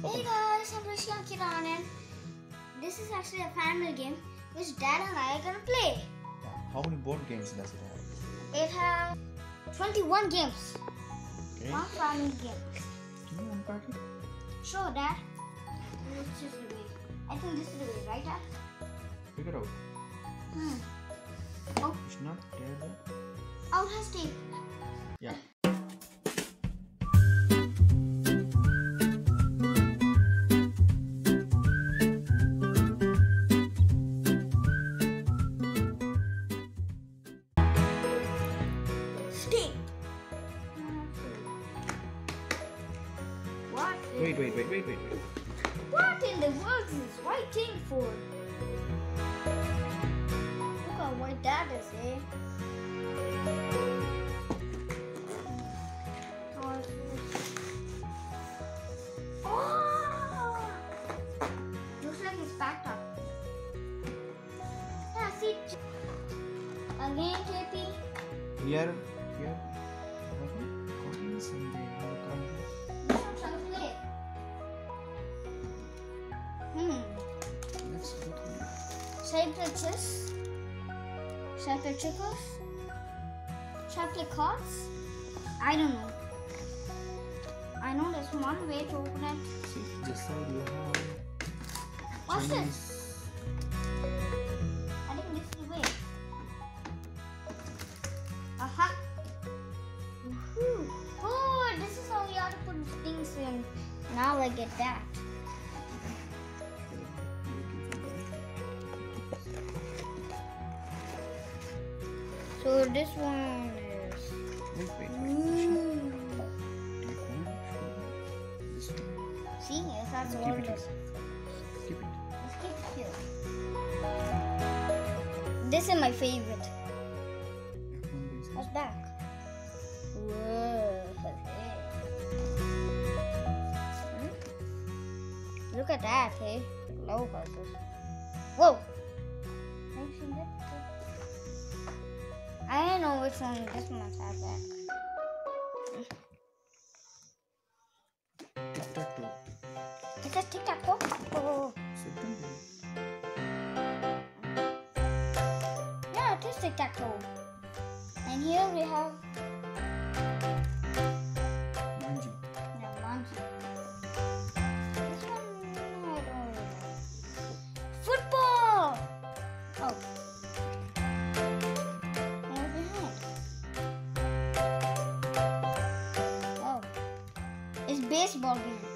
Hey guys, I'm Rishi Kiran and this is actually a family game which Dad and I are gonna play. How many board games does it have? It has 21 games. Okay. One family game. Can you unpack it? Sure, Dad. Which is the way? I think this is the way, right, Dad? Figure out. Oh, It's not there. out has tape. Yeah. Tape. What? Wait. What in the world is this white thing for? Look how white that is, eh? Oh! Looks like it's packed up. Yeah, see? Again, JP. Here. Coins and they have a coin. This one's chocolate. Let's go through. Chocolate chocolate chickles, chocolate cards. I don't know. I know there's one way to open it. See, this side you have. What's Chinese. this? I think this is the way. Aha. Woohoo. Oh, this is how we have to put things in. Now I get that. So this one is. Wait. This one. See, it has all Keep it. this. Keep it. Let's keep it here. This is my favorite. What's back? Whoa. Look at that, hey? Low houses. Whoa! Have you seen that? I don't know which one this one has back. Tic-tac-toe. Is that tic-tac-toe? Oh. Sit down there. Yeah, it is tic-tac-toe. And here we have Manji. Manji. This one, I don't know. Football! Oh. And behind. Oh. It's baseball game.